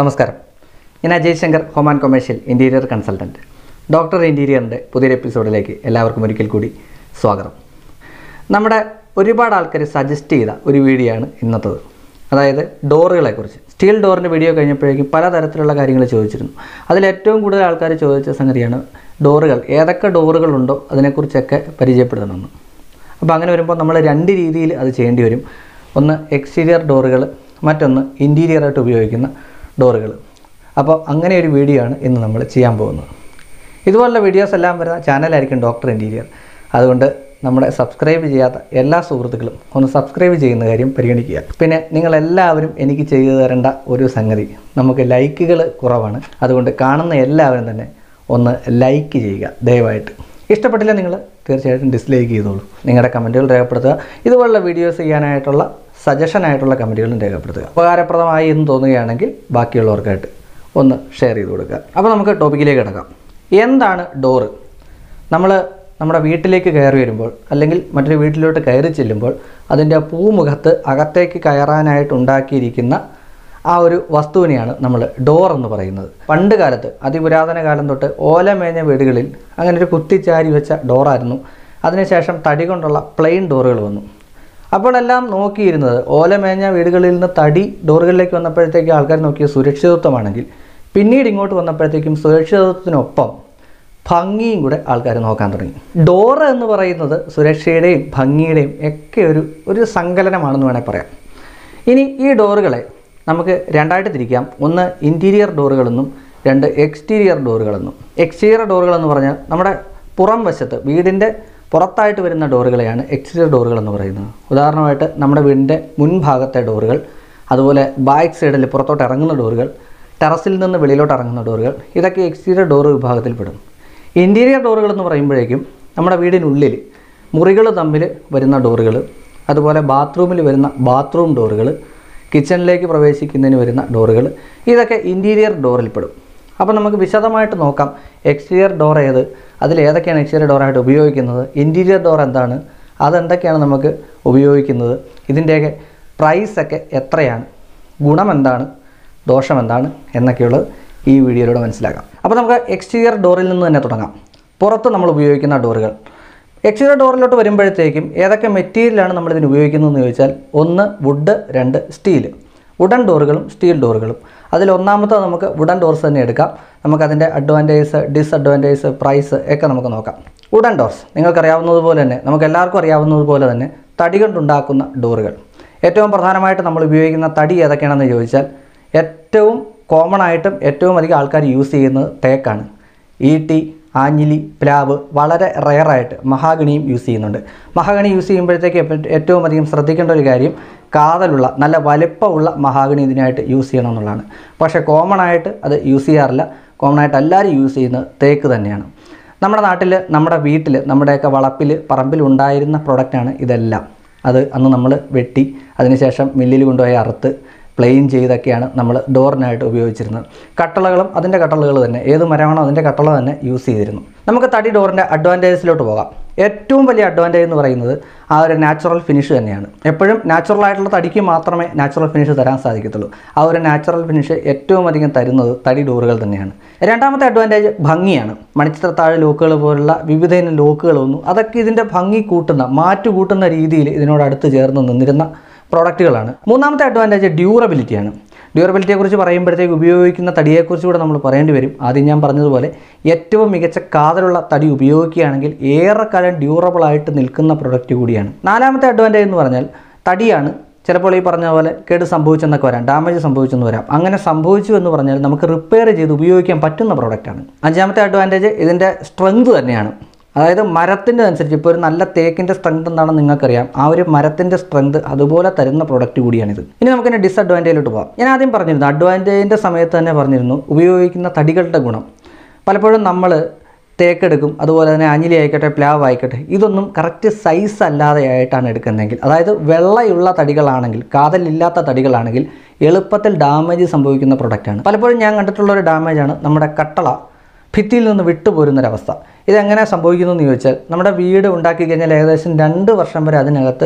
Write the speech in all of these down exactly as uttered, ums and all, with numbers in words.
നമസ്കാരം. ഞാൻ Ajay Shankar, home and commercial interior consultant. Doctor ഇൻറ്റീരിയറിൻ്റെ പുതിയൊരു എപ്പിസോഡിലേക്ക് എല്ലാവർക്കും ഒരിക്കൽ കൂടി സ്വാഗതം. നമ്മുടെ ഒരുപാട് ആൾക്കാർ സജസ്റ്റ് ചെയ്ത ഒരു വീഡിയോ ആണ് ഇന്നത്തത്. അതായത് ഡോറുകളെക്കുറിച്ച്. സ്റ്റീൽ ഡോറിൻ്റെ വീഡിയോ കഴിഞ്ഞപ്പോഴേക്കും പലതരത്തിലുള്ള കാര്യങ്ങൾ ചോദിച്ചിരുന്നു. അതിലേറ്റവും കൂടുതൽ ആൾക്കാർ ചോദിച്ച സംഗതിയാണ് ഡോറുകൾ, ഏതൊക്കെ ഡോറുകളുണ്ടോ അതിനെക്കുറിച്ചൊക്കെ പരിചയപ്പെടുത്തണമെന്ന്. അപ്പോൾ അങ്ങനെ വരുമ്പോൾ നമ്മൾ രണ്ട് രീതിയിൽ അത് ചെയ്യേണ്ടി വരും. ഒന്ന് എക്സ്റ്റീരിയർ ഡോറുകൾ, മറ്റൊന്ന് ഇൻറ്റീരിയറായിട്ട് ഉപയോഗിക്കുന്ന ഡോറുകൾ. അപ്പോൾ അങ്ങനെ ഒരു വീഡിയോ ആണ് ഇന്ന് നമ്മൾ ചെയ്യാൻ പോകുന്നത്. ഇതുപോലുള്ള വീഡിയോസ് എല്ലാം വരുന്ന ചാനലായിരിക്കും ഡോക്ടർ ഇൻറ്റീരിയർ. അതുകൊണ്ട് നമ്മുടെ സബ്സ്ക്രൈബ് ചെയ്യാത്ത എല്ലാ സുഹൃത്തുക്കളും ഒന്ന് സബ്സ്ക്രൈബ് ചെയ്യുന്ന കാര്യം പരിഗണിക്കുക. പിന്നെ നിങ്ങളെല്ലാവരും എനിക്ക് ചെയ്തു തരേണ്ട ഒരു സംഗതി, നമുക്ക് ലൈക്കുകൾ കുറവാണ്. അതുകൊണ്ട് കാണുന്ന എല്ലാവരും തന്നെ ഒന്ന് ലൈക്ക് ചെയ്യുക ദയവായിട്ട്. ഇഷ്ടപ്പെട്ടില്ല നിങ്ങൾ തീർച്ചയായിട്ടും ഡിസ്ലൈക്ക് ചെയ്തോളൂ. നിങ്ങളുടെ കമൻറ്റുകൾ രേഖപ്പെടുത്തുക. ഇതുപോലുള്ള വീഡിയോസ് ചെയ്യാനായിട്ടുള്ള സജഷനായിട്ടുള്ള കമൻറ്റുകളും രേഖപ്പെടുത്തുക. ഉപകാരപ്രദമായി എന്ന് തോന്നുകയാണെങ്കിൽ ബാക്കിയുള്ളവർക്കായിട്ട് ഒന്ന് ഷെയർ ചെയ്ത് കൊടുക്കുക. അപ്പോൾ നമുക്ക് ടോപ്പിക്കിലേക്ക് കിടക്കാം. എന്താണ് ഡോറ്? നമ്മൾ നമ്മുടെ വീട്ടിലേക്ക് കയറി വരുമ്പോൾ അല്ലെങ്കിൽ മറ്റൊരു വീട്ടിലോട്ട് കയറി ചെല്ലുമ്പോൾ അതിൻ്റെ പൂമുഖത്ത് അകത്തേക്ക് കയറാനായിട്ട് ഉണ്ടാക്കിയിരിക്കുന്ന ആ ഒരു വസ്തുവിനെയാണ് നമ്മൾ ഡോർ എന്ന് പറയുന്നത്. പണ്ട് കാലത്ത്, അതിപുരാതന കാലം തൊട്ട് ഓലമേഞ്ഞ വീടുകളിൽ അങ്ങനെ ഒരു കുത്തിച്ചാരി വെച്ച ഡോറായിരുന്നു. അതിനുശേഷം തടി കൊണ്ടുള്ള പ്ലെയിൻ ഡോറുകൾ വന്നു. അപ്പോഴെല്ലാം നോക്കിയിരുന്നത് ഓലമേഞ്ഞ വീടുകളിൽ നിന്ന് തടി ഡോറുകളിലേക്ക് വന്നപ്പോഴത്തേക്ക് ആൾക്കാർ നോക്കിയ സുരക്ഷിതത്വമാണെങ്കിൽ, പിന്നീട് ഇങ്ങോട്ട് വന്നപ്പോഴത്തേക്കും സുരക്ഷിതത്വത്തിനൊപ്പം ഭംഗിയും കൂടെ ആൾക്കാർ നോക്കാൻ തുടങ്ങി. ഡോറ് എന്ന് പറയുന്നത് സുരക്ഷയുടെയും ഭംഗിയുടെയും ഒക്കെ ഒരു ഒരു സങ്കലനമാണെന്ന് വേണമെങ്കിൽ പറയാം. ഇനി ഈ ഡോറുകളെ നമുക്ക് രണ്ടായിട്ട് തിരിക്കാം. ഒന്ന് ഇൻറ്റീരിയർ ഡോറുകളെന്നും രണ്ട് എക്സ്റ്റീരിയർ ഡോറുകളെന്നും. എക്സ്റ്റീരിയർ ഡോറുകളെന്ന് പറഞ്ഞാൽ നമ്മുടെ പുറം വശത്ത്, വീടിൻ്റെ പുറത്തായിട്ട് വരുന്ന ഡോറുകളെയാണ് എക്സ്റ്റീരിയർ ഡോറുകൾ എന്ന് പറയുന്നത്. ഉദാഹരണമായിട്ട് നമ്മുടെ വീടിൻ്റെ മുൻഭാഗത്തെ ഡോറുകൾ, അതുപോലെ ബാക്ക് സൈഡിൽ പുറത്തോട്ട് ഇറങ്ങുന്ന ഡോറുകൾ, ടെറസിൽ നിന്ന് വെളിയിലോട്ട് ഇറങ്ങുന്ന ഡോറുകൾ, ഇതൊക്കെ എക്സ്റ്റീരിയർ ഡോറ് വിഭാഗത്തിൽപ്പെടും. ഇൻറ്റീരിയർ ഡോറുകൾ എന്ന് പറയുമ്പോഴേക്കും നമ്മുടെ വീടിനുള്ളിൽ മുറികൾ തമ്മിൽ വരുന്ന ഡോറുകൾ, അതുപോലെ ബാത്റൂമിൽ വരുന്ന ബാത്റൂം ഡോറുകൾ, കിച്ചണിലേക്ക് പ്രവേശിക്കുന്നതിന് വരുന്ന ഡോറുകൾ, ഇതൊക്കെ ഇൻറ്റീരിയർ ഡോറിൽപ്പെടും. അപ്പോൾ നമുക്ക് വിശദമായിട്ട് നോക്കാം എക്സ്റ്റീരിയർ ഡോർ ഏത്, അതിൽ ഏതൊക്കെയാണ് എക്സ്റ്റീരിയർ ഡോറായിട്ട് ഉപയോഗിക്കുന്നത്, ഇൻറ്റീരിയർ ഡോർ എന്താണ്, അതെന്തൊക്കെയാണ് നമുക്ക് ഉപയോഗിക്കുന്നത്, ഇതിൻ്റെയൊക്കെ പ്രൈസൊക്കെ എത്രയാണ്, ഗുണം എന്താണ്, ദോഷം എന്താണ് എന്നൊക്കെയുള്ളത് ഈ വീഡിയോയിലൂടെ മനസ്സിലാക്കാം. അപ്പോൾ നമുക്ക് എക്സ്റ്റീരിയർ ഡോറിൽ നിന്ന് തന്നെ തുടങ്ങാം. പുറത്ത് നമ്മൾ ഉപയോഗിക്കുന്ന ഡോറുകൾ. എക്സ്റ്റീരിയർ ഡോറിലോട്ട് വരുമ്പോഴത്തേക്കും ഏതൊക്കെ മെറ്റീരിയലാണ് നമ്മളിതിന് ഉപയോഗിക്കുന്നതെന്ന് ചോദിച്ചാൽ, ഒന്ന് വുഡ്, രണ്ട് സ്റ്റീൽ. വുഡൻ ഡോറുകളും സ്റ്റീൽ ഡോറുകളും. അതിൽ ഒന്നാമത്തെ നമുക്ക് വുഡൻ ഡോർസ് തന്നെ എടുക്കാം. നമുക്കതിൻ്റെ അഡ്വാൻറ്റേജ്, ഡിസ്അഡ്വാൻറ്റേജ്, പ്രൈസ് ഒക്കെ നമുക്ക് നോക്കാം. വുഡൻ ഡോർസ് നിങ്ങൾക്കറിയാവുന്നതുപോലെ തന്നെ, നമുക്ക് എല്ലാവർക്കും അറിയാവുന്നതുപോലെ തന്നെ തടി കൊണ്ടുണ്ടാക്കുന്ന ഡോറുകൾ. ഏറ്റവും പ്രധാനമായിട്ട് നമ്മൾ ഉപയോഗിക്കുന്ന തടി ഏതൊക്കെയാണെന്ന് ചോദിച്ചാൽ, ഏറ്റവും കോമൺ ആയിട്ടും ഏറ്റവും അധികം ആൾക്കാർ യൂസ് ചെയ്യുന്നത് തേക്കാണ്. ഈട്ടി, ആഞ്ഞിലി, പ്ലാവ്, വളരെ റെയറായിട്ട് മഹാഗണിയും യൂസ് ചെയ്യുന്നുണ്ട്. മഹാഗണി യൂസ് ചെയ്യുമ്പോഴത്തേക്ക് ഏറ്റവും അധികം ശ്രദ്ധിക്കേണ്ട ഒരു കാര്യം, കാതലുള്ള നല്ല വലിപ്പമുള്ള മഹാഗണി ഇതിനായിട്ട് യൂസ് ചെയ്യണം എന്നുള്ളതാണ്. പക്ഷേ കോമൺ ആയിട്ട് അത് യൂസ് ചെയ്യാറില്ല. കോമൺ ആയിട്ട് എല്ലാവരും യൂസ് ചെയ്യുന്നത് തേക്ക് തന്നെയാണ്. നമ്മുടെ നാട്ടിൽ, നമ്മുടെ വീട്ടിൽ, നമ്മുടെയൊക്കെ വളപ്പിൽ, പറമ്പിൽ ഉണ്ടായിരുന്ന പ്രൊഡക്റ്റാണ് ഇതെല്ലാം. അത് അന്ന് നമ്മൾ വെട്ടി അതിനുശേഷം മില്ലിൽ കൊണ്ടുപോയി അറുത്ത് പ്ലെയിൻ ചെയ്തൊക്കെയാണ് നമ്മൾ ഡോറിനായിട്ട് ഉപയോഗിച്ചിരുന്നത്. കട്ടളകളും അതിൻ്റെ കട്ടളകൾ തന്നെ, ഏത് മരമാണോ അതിൻ്റെ കട്ടള തന്നെ യൂസ് ചെയ്തിരുന്നു. നമുക്ക് തടി ഡോറിൻ്റെ അഡ്വാൻറ്റേജിലോട്ട് പോകാം. ഏറ്റവും വലിയ അഡ്വാൻറ്റേജ് എന്ന് പറയുന്നത് ആ ഒരു നാച്ചുറൽ ഫിനിഷ് തന്നെയാണ്. എപ്പോഴും നാച്ചുറൽ ആയിട്ടുള്ള തടിക്ക് മാത്രമേ നാച്ചുറൽ ഫിനിഷ് തരാൻ സാധിക്കത്തുള്ളൂ. ആ ഒരു നാച്ചുറൽ ഫിനിഷ് ഏറ്റവും അധികം തരുന്നത് തടി ഡോറുകൾ തന്നെയാണ്. രണ്ടാമത്തെ അഡ്വാൻറ്റേജ് ഭംഗിയാണ്. മണിച്ചിത്രത്താഴ് ലോക്കുകൾ പോലുള്ള വിവിധ ഇനം ലോക്കുകളൊന്നും അതൊക്കെ ഇതിൻ്റെ ഭംഗി കൂട്ടുന്ന, മാറ്റു കൂട്ടുന്ന രീതിയിൽ ഇതിനോട് അടുത്ത് ചേർന്ന് നിന്നിരുന്ന പ്രോഡക്റ്റുകളാണ്. മൂന്നാമത്തെ അഡ്വാൻറ്റേജ് ഡ്യൂറബിലിറ്റിയാണ്. ഡ്യൂറബിലിറ്റിയെക്കുറിച്ച് പറയുമ്പോഴത്തേക്ക് ഉപയോഗിക്കുന്ന തടിയെക്കുറിച്ച് കൂടെ നമ്മൾ പറയേണ്ടി വരും. ആദ്യം ഞാൻ പറഞ്ഞതുപോലെ ഏറ്റവും മികച്ച കാതലുള്ള തടി ഉപയോഗിക്കുകയാണെങ്കിൽ ഏറെക്കാലം ഡ്യൂറബിളായിട്ട് നിൽക്കുന്ന പ്രൊഡക്റ്റ് കൂടിയാണ്. നാലാമത്തെ അഡ്വാൻറ്റേജ് എന്ന് പറഞ്ഞാൽ തടിയാണ്. ചിലപ്പോൾ ഈ പറഞ്ഞ പോലെ കേട് സംഭവിച്ചെന്നൊക്കെ വരാം, ഡാമേജ് സംഭവിച്ചെന്ന് വരാം. അങ്ങനെ സംഭവിച്ചു എന്ന് പറഞ്ഞാൽ നമുക്ക് റിപ്പയർ ചെയ്ത് ഉപയോഗിക്കാൻ പറ്റുന്ന പ്രോഡക്റ്റാണ്. അഞ്ചാമത്തെ അഡ്വാൻറ്റേജ് ഇതിൻ്റെ സ്ട്രെങ്ത് തന്നെയാണ്. അതായത് മരത്തിൻ്റെ അനുസരിച്ച്, ഇപ്പോൾ ഒരു നല്ല തേക്കിൻ്റെ സ്ട്രെങ്ത് എന്താണെന്ന് നിങ്ങൾക്കറിയാം. ആ ഒരു മരത്തിൻ്റെ സ്ട്രെങ്ത് അതുപോലെ തരുന്ന പ്രോഡക്റ്റ് കൂടിയാണിത്. ഇനി നമുക്കിതിൻ്റെ ഡിസ്അഡ്വാൻറ്റേജിലോട്ട് പോകാം. ഞാൻ ആദ്യം പറഞ്ഞിരുന്നു, അഡ്വാൻറ്റേജിൻ്റെ സമയത്ത് തന്നെ പറഞ്ഞിരുന്നു ഉപയോഗിക്കുന്ന തടികളുടെ ഗുണം. പലപ്പോഴും നമ്മൾ തേക്കെടുക്കും, അതുപോലെ തന്നെ ആഞ്ഞിലി ആയിക്കോട്ടെ, പ്ലാവ് ആയിക്കോട്ടെ, ഇതൊന്നും കറക്റ്റ് സൈസ് അല്ലാതെ ആയിട്ടാണ് എടുക്കുന്നതെങ്കിൽ, അതായത് വെള്ളയുള്ള തടികളാണെങ്കിൽ, കാതലില്ലാത്ത തടികളാണെങ്കിൽ എളുപ്പത്തിൽ ഡാമേജ് സംഭവിക്കുന്ന പ്രൊഡക്റ്റാണ്. പലപ്പോഴും ഞാൻ കണ്ടിട്ടുള്ളൊരു ഡാമേജാണ് നമ്മുടെ കട്ടള ഭിത്തിയിൽ നിന്ന് വിട്ടുപോരുന്നൊരവസ്ഥ. ഇതെങ്ങനെ സംഭവിക്കുന്നു എന്ന് ചോദിച്ചാൽ, നമ്മുടെ വീട് ഉണ്ടാക്കി കഴിഞ്ഞാൽ ഏകദേശം രണ്ട് വർഷം വരെ അതിനകത്ത്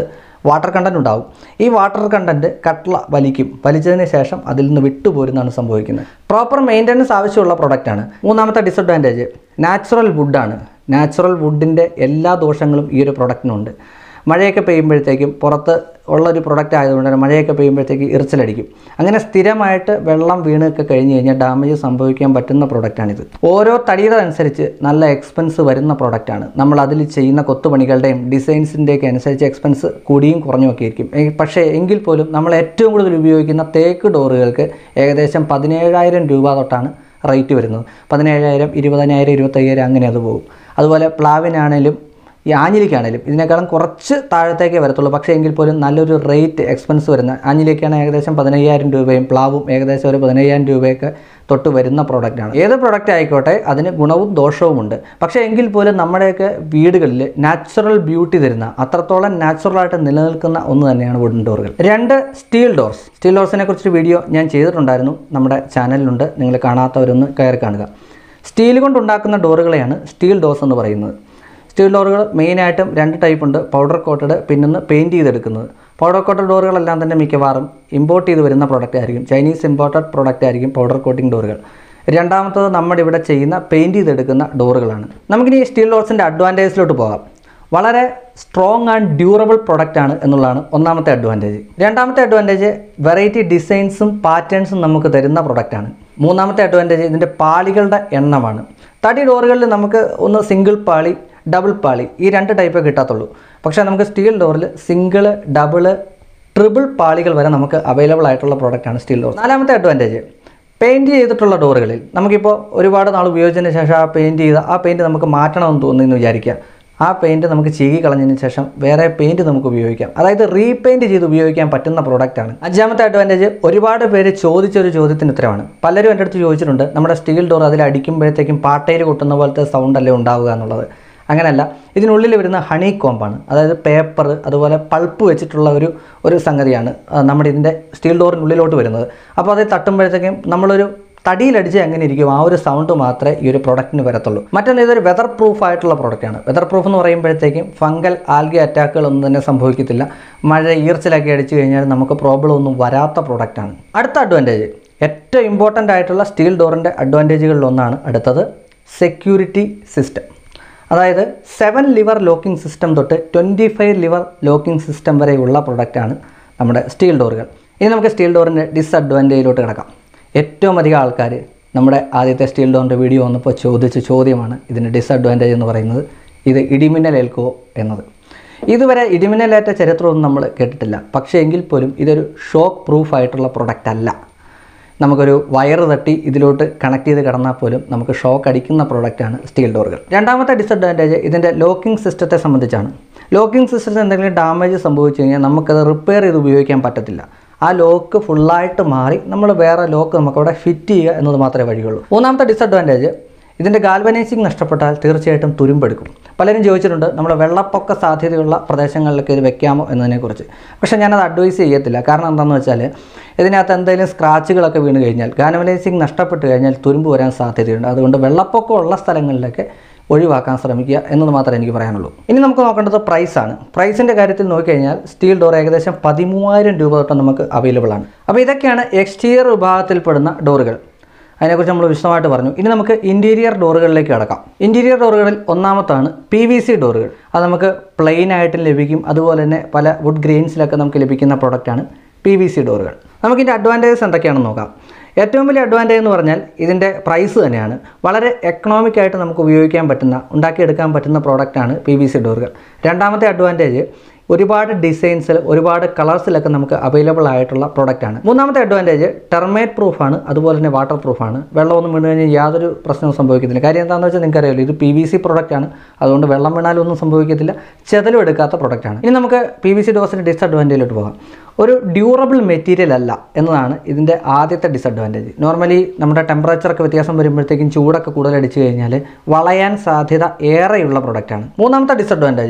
വാട്ടർ കണ്ടൻറ്റ് ഉണ്ടാവും. ഈ വാട്ടർ കണ്ടൻറ്റ് കട്ട്ള വലിക്കും. വലിച്ചതിന് ശേഷം അതിൽ നിന്ന് വിട്ടുപോരുന്നതാണ് സംഭവിക്കുന്നത്. പ്രോപ്പർ മെയിൻ്റനൻസ് ആവശ്യമുള്ള പ്രൊഡക്റ്റാണ്. മൂന്നാമത്തെ ഡിസഡ്വാൻറ്റേജ് നാച്ചുറൽ വുഡാണ്. നാച്ചുറൽ വുഡിൻ്റെ എല്ലാ ദോഷങ്ങളും ഈ ഒരു പ്രൊഡക്റ്റിനുണ്ട്. മഴയൊക്കെ പെയ്യുമ്പോഴത്തേക്കും പുറത്ത് ഉള്ളൊരു പ്രൊഡക്റ്റ് ആയതുകൊണ്ട് തന്നെ മഴയൊക്കെ പെയ്യുമ്പോഴത്തേക്ക് ഇറിച്ചിലടിക്കും. അങ്ങനെ സ്ഥിരമായിട്ട് വെള്ളം വീണൊക്കെ കഴിഞ്ഞ് കഴിഞ്ഞാൽ ഡാമേജ് സംഭവിക്കാൻ പറ്റുന്ന പ്രൊഡക്റ്റാണിത്. ഓരോ തടിയുടെ അനുസരിച്ച് നല്ല എക്സ്പെൻസ് വരുന്ന പ്രൊഡക്റ്റാണ്. നമ്മൾ അതിൽ ചെയ്യുന്ന കൊത്തുപണികളുടെയും ഡിസൈൻസിൻ്റെയൊക്കെ അനുസരിച്ച് എക്സ്പെൻസ് കൂടിയും കുറഞ്ഞുമൊക്കെ ആയിരിക്കും. പക്ഷേ എങ്കിൽ പോലും നമ്മൾ ഏറ്റവും കൂടുതൽ ഉപയോഗിക്കുന്ന തേക്ക് ഡോറുകൾക്ക് ഏകദേശം പതിനേഴായിരം രൂപ തൊട്ടാണ് റേറ്റ് വരുന്നത്. പതിനേഴായിരം ഇരുപതിനായിരം ഇരുപത്തയ്യായിരം അങ്ങനെ അത് പോകും. അതുപോലെ പ്ലാവിനാണേലും ഈ ആഞ്ഞിലിക്കാണേലും ഇതിനേക്കാളും കുറച്ച് താഴത്തേക്കേ വരത്തുള്ളൂ. പക്ഷേ എങ്കിൽ പോലും നല്ലൊരു റേറ്റ് എക്സ്പെൻസ് വരുന്ന ആഞ്ഞിലിക്കാണ് ഏകദേശം പതിനയ്യായിരം രൂപയും പ്ലാവും ഏകദേശം ഒരു പതിനയ്യായിരം രൂപയൊക്കെ തൊട്ട് വരുന്ന പ്രോഡക്റ്റാണ്. ഏത് പ്രൊഡക്റ്റ് ആയിക്കോട്ടെ അതിന് ഗുണവും ദോഷവുമുണ്ട്. പക്ഷേ എങ്കിൽ പോലും നമ്മുടെയൊക്കെ വീടുകളിൽ നാച്ചുറൽ ബ്യൂട്ടി തരുന്ന അത്രത്തോളം നാച്ചുറലായിട്ട് നിലനിൽക്കുന്ന ഒന്ന് തന്നെയാണ് വുഡൻ ഡോറുകൾ. രണ്ട് സ്റ്റീൽ ഡോർസ്. സ്റ്റീൽ ഡോർസിനെ കുറിച്ചൊരു വീഡിയോ ഞാൻ ചെയ്തിട്ടുണ്ടായിരുന്നു, നമ്മുടെ ചാനലിലുണ്ട്. നിങ്ങൾ കാണാത്തവരൊന്ന് കയറി കാണുക. സ്റ്റീൽ കൊണ്ടുണ്ടാക്കുന്ന ഡോറുകളെയാണ് സ്റ്റീൽ ഡോർസ് എന്ന് പറയുന്നത്. സ്റ്റീൽ ഡോറുകൾ മെയിനായിട്ടും രണ്ട് ടൈപ്പ് ഉണ്ട്. പൗഡർ കോട്ടഡ്, പിന്നൊന്ന് പെയിൻറ്റ് ചെയ്തെടുക്കുന്നത്. പൗഡർ കോട്ടഡ് ഡോറുകളെല്ലാം തന്നെ മിക്കവാറും ഇമ്പോർട്ട് ചെയ്ത് വരുന്ന പ്രോഡക്റ്റ് ആയിരിക്കും. ചൈനീസ് ഇമ്പോർട്ടഡ് പ്രോഡക്റ്റ് ആയിരിക്കും പൗഡർ കോട്ടിംഗ് ഡോറുകൾ. രണ്ടാമത്തത് നമ്മുടെ ഇവിടെ ചെയ്യുന്ന പെയിൻറ്റ് ചെയ്തെടുക്കുന്ന ഡോറുകളാണ്. നമുക്കിനി സ്റ്റീൽ ഡോർസിൻ്റെ അഡ്വാൻറ്റേജിലോട്ട് പോകാം. വളരെ സ്ട്രോങ് ആൻഡ് ഡ്യൂറബിൾ പ്രൊഡക്റ്റ് ആണ് എന്നുള്ളതാണ് ഒന്നാമത്തെ അഡ്വാൻറ്റേജ്. രണ്ടാമത്തെ അഡ്വാൻറ്റേജ് വെറൈറ്റി ഡിസൈൻസും പാറ്റേൺസും നമുക്ക് തരുന്ന പ്രൊഡക്റ്റാണ്. മൂന്നാമത്തെ അഡ്വാൻറ്റേജ് ഇതിൻ്റെ പാളികളുടെ എണ്ണമാണ്. തടി ഡോറുകളിൽ നമുക്ക് ഒന്ന് സിംഗിൾ പാളി, ഡബിൾ പാളി ഈ രണ്ട് ടൈപ്പേ കിട്ടാത്തുള്ളൂ. പക്ഷേ നമുക്ക് സ്റ്റീൽ ഡോറിൽ സിംഗിള്, ഡബിള്, ട്രിപ്പിൾ പാളികൾ വരെ നമുക്ക് അവൈലബിൾ ആയിട്ടുള്ള പ്രോഡക്റ്റാണ് സ്റ്റീൽ ഡോർ. നാലാമത്തെ അഡ്വാൻറ്റേജ് പെയിൻറ്റ് ചെയ്തിട്ടുള്ള ഡോറുകളിൽ നമുക്കിപ്പോൾ ഒരുപാട് നാൾ ഉപയോഗിച്ചതിന് ശേഷം ആ പെയിൻറ്റ് ചെയ്ത ആ പെയിൻറ്റ് നമുക്ക് മാറ്റണമെന്ന് തോന്നുന്നു വിചാരിക്കുക. ആ പെയിൻറ്റ് നമുക്ക് ചീകി കളഞ്ഞതിന് ശേഷം വേറെ പെയിൻറ്റ് നമുക്ക് ഉപയോഗിക്കാം. അതായത് റീപെയിൻറ്റ് ചെയ്ത് ഉപയോഗിക്കാൻ പറ്റുന്ന പ്രോഡക്റ്റാണ്. അഞ്ചാമത്തെ അഡ്വാൻറ്റേജ് ഒരുപാട് പേര് ചോദിച്ചൊരു ചോദ്യത്തിന് ഉത്തരവാണ്. പലരും എൻ്റെ അടുത്ത് ചോദിച്ചിട്ടുണ്ട്, നമ്മുടെ സ്റ്റീൽ ഡോർ അതിൽ അടിക്കുമ്പോഴത്തേക്കും പാട്ടയിൽ കൊട്ടുന്ന പോലത്തെ സൗണ്ട് അല്ലേ ഉണ്ടാവുക എന്നുള്ളത്. അങ്ങനെയല്ല, ഇതിനുള്ളിൽ വരുന്ന ഹണി കോമ്പാണ്. അതായത് പേപ്പർ അതുപോലെ പൾപ്പ് വെച്ചിട്ടുള്ള ഒരു ഒരു സംഗതിയാണ് നമ്മുടെ ഇതിൻ്റെ സ്റ്റീൽ ഡോറിനുള്ളിലോട്ട് വരുന്നത്. അപ്പോൾ അത് തട്ടുമ്പോഴത്തേക്കും നമ്മളൊരു തടിയിലടിച്ച് എങ്ങനെ ഇരിക്കും ആ ഒരു സൗണ്ട് മാത്രമേ ഈ ഒരു പ്രൊഡക്റ്റിന് വരത്തുള്ളൂ. മറ്റൊന്ന് ഇതൊരു വെതർ പ്രൂഫ് ആയിട്ടുള്ള പ്രൊഡക്റ്റാണ്. വെതർ പ്രൂഫ് എന്ന് പറയുമ്പോഴത്തേക്കും ഫംഗൽ ആൽഗെ അറ്റാക്കുകളൊന്നും തന്നെ സംഭവിക്കത്തില്ല. മഴ ഈർച്ചിലൊക്കെ അടിച്ചു കഴിഞ്ഞാൽ നമുക്ക് പ്രോബ്ലം ഒന്നും വരാത്ത പ്രൊഡക്റ്റാണ്. അടുത്ത അഡ്വാൻറ്റേജ്, ഏറ്റവും ഇമ്പോർട്ടൻ്റ് ആയിട്ടുള്ള സ്റ്റീൽ ഡോറിൻ്റെ അഡ്വാൻറ്റേജുകളിലൊന്നാണ് അടുത്തത് സെക്യൂരിറ്റി സിസ്റ്റം. അതായത് സെവൻ ലിവർ ലോക്കിംഗ് സിസ്റ്റം തൊട്ട് twenty five lever locking system വരെയുള്ള പ്രൊഡക്റ്റാണ് നമ്മുടെ സ്റ്റീൽ ഡോറുകൾ. ഇനി നമുക്ക് സ്റ്റീൽ ഡോറിൻ്റെ ഡിസഡ്വാൻറ്റേജിലോട്ട് കിടക്കാം. ഏറ്റവും അധികം ആൾക്കാർ നമ്മുടെ ആദ്യത്തെ സ്റ്റീൽ ഡോറിൻ്റെ വീഡിയോ വന്നപ്പോൾ ചോദിച്ച ചോദ്യമാണ് ഇതിൻ്റെ ഡിസഡ്വാൻറ്റേജ് എന്ന് പറയുന്നത്. ഇത് ഇടിമിന്നൽ ഏൽക്കുമോ എന്നത്. ഇതുവരെ ഇടിമിന്നലേറ്റ ചരിത്രമൊന്നും നമ്മൾ കേട്ടിട്ടില്ല. പക്ഷേ എങ്കിൽ പോലും ഇതൊരു ഷോക്ക് പ്രൂഫ് ആയിട്ടുള്ള പ്രൊഡക്റ്റ് അല്ല. നമുക്കൊരു വയർ തട്ടി ഇതിലോട്ട് കണക്ട് ചെയ്ത് കിടന്നാൽ പോലും നമുക്ക് ഷോക്ക് അടിക്കുന്ന പ്രോഡക്റ്റാണ് സ്റ്റീൽ ഡോറുകൾ. രണ്ടാമത്തെ ഡിസഡ്വാൻറ്റേജ് ഇതിൻ്റെ ലോക്കിംഗ് സിസ്റ്റത്തെ സംബന്ധിച്ചാണ്. ലോക്കിംഗ് സിസ്റ്റത്തിന് എന്തെങ്കിലും ഡാമേജ് സംഭവിച്ചു കഴിഞ്ഞാൽ നമുക്കത് റിപ്പയർ ചെയ്ത് ഉപയോഗിക്കാൻ പറ്റത്തില്ല. ആ ലോക്ക് ഫുള്ളായിട്ട് മാറി നമ്മൾ വേറെ ലോക്ക് നമുക്കവിടെ ഫിറ്റ് ചെയ്യുക എന്നത് മാത്രമേ വഴിയുള്ളൂ. മൂന്നാമത്തെ ഡിസഡ്വാൻറ്റേജ് ഇതിൻ്റെ ഗാൽവനൈസിങ് നഷ്ടപ്പെട്ടാൽ തീർച്ചയായിട്ടും തുരുമ്പെടുക്കും. പലരും ചോദിച്ചിട്ടുണ്ട് നമ്മൾ വെള്ളപ്പൊക്ക സാധ്യതയുള്ള പ്രദേശങ്ങളിലൊക്കെ ഇത് വെക്കാമോ എന്നതിനെക്കുറിച്ച്. പക്ഷേ ഞാനത് അഡ്വൈസ് ചെയ്യത്തില്ല. കാരണം എന്താണെന്ന് വെച്ചാൽ ഇതിനകത്ത് എന്തെങ്കിലും സ്ക്രാച്ചുകളൊക്കെ വീണ് കഴിഞ്ഞാൽ ഗാൽവനൈസിങ് നഷ്ടപ്പെട്ട് കഴിഞ്ഞാൽ തുരുമ്പ് വരാൻ സാധ്യതയുണ്ട്. അതുകൊണ്ട് വെള്ളപ്പൊക്കമുള്ള സ്ഥലങ്ങളിലൊക്കെ ഒഴിവാക്കാൻ ശ്രമിക്കുക എന്നത് മാത്രമേ എനിക്ക് പറയാനുള്ളൂ. ഇനി നമുക്ക് നോക്കേണ്ടത് പ്രൈസാണ്. പ്രൈസിൻ്റെ കാര്യത്തിൽ നോക്കിക്കഴിഞ്ഞാൽ സ്റ്റീൽ ഡോർ ഏകദേശം പതിമൂവായിരം രൂപ തൊട്ട് നമുക്ക് അവൈലബിൾ ആണ്. അപ്പോൾ ഇതൊക്കെയാണ് എക്സ്റ്റീരിയർ വിഭാഗത്തിൽപ്പെടുന്ന ഡോറുകൾ. അതിനെക്കുറിച്ച് നമ്മൾ വിശദമായിട്ട് പറഞ്ഞു. ഇനി നമുക്ക് ഇൻറ്റീരിയർ ഡോറുകളിലേക്ക് കടക്കാം. ഇൻറ്റീരിയർ ഡോറുകളിൽ ഒന്നാമത്താണ് പി വി സി ഡോറുകൾ. അത് നമുക്ക് പ്ലെയിൻ ആയിട്ടും ലഭിക്കും. അതുപോലെ തന്നെ പല വുഡ് ഗ്രെയിൻസിലൊക്കെ നമുക്ക് ലഭിക്കുന്ന പ്രോഡക്റ്റാണ് പി വി സി ഡോറുകൾ. നമുക്കിൻ്റെ അഡ്വാൻറ്റേജസ് എന്തൊക്കെയാണെന്ന് നോക്കാം. ഏറ്റവും വലിയ അഡ്വാൻറ്റേജ് എന്ന് പറഞ്ഞാൽ ഇതിൻ്റെ പ്രൈസ് തന്നെയാണ്. വളരെ എക്കണോമിക്കായിട്ട് നമുക്ക് ഉപയോഗിക്കാൻ പറ്റുന്ന, ഉണ്ടാക്കിയെടുക്കാൻ പറ്റുന്ന പ്രോഡക്റ്റാണ് പി വി സി ഡോറുകൾ. രണ്ടാമത്തെ അഡ്വാൻറ്റേജ് ഒരുപാട് ഡിസൈൻസിൽ ഒരുപാട് കളേഴ്സിലൊക്കെ നമുക്ക് അവൈലബിൾ ആയിട്ടുള്ള പ്രോഡക്റ്റാണ്. മൂന്നാമത്തെ അഡ്വാൻറ്റേജ് ടെർമൈറ്റ് പ്രൂഫാണ്. അതുപോലെ തന്നെ വാട്ടർ പ്രൂഫാണ്. വെള്ളമൊന്നും വീണ് കഴിഞ്ഞാൽ യാതൊരു പ്രശ്നവും സംഭവിക്കത്തില്ല. കാര്യം എന്താണെന്ന് വെച്ചാൽ നിങ്ങൾക്കറിയാമല്ലോ, ഇത് പി വി സി പ്രോഡക്റ്റാണ്. അതുകൊണ്ട് വെള്ളം വീണാലും ഒന്നും സംഭവിക്കത്തില്ല. ചെതലും എടുക്കാത്ത പ്രോഡക്റ്റാണ്. ഇനി നമുക്ക് പി വി സി ഡോസിൻ്റെ ഡിസഡ്വാൻറ്റേജിലോട്ട് പോകാം. ഒരു ഡ്യൂറബിൾ മെറ്റീരിയൽ അല്ല എന്നതാണ് ഇതിൻ്റെ ആദ്യത്തെ ഡിസഡ്വാൻറ്റേജ്. നോർമലി നമ്മുടെ ടെമ്പറേച്ചറൊക്കെ വ്യത്യാസം വരുമ്പോഴത്തേക്കും ചൂടൊക്കെ കൂടുതൽ അടിച്ചു കഴിഞ്ഞാൽ വളയാൻ സാധ്യത ഏറെയുള്ള പ്രൊഡക്റ്റാണ്. മൂന്നാമത്തെ ഡിസഡ്വാൻറ്റേജ്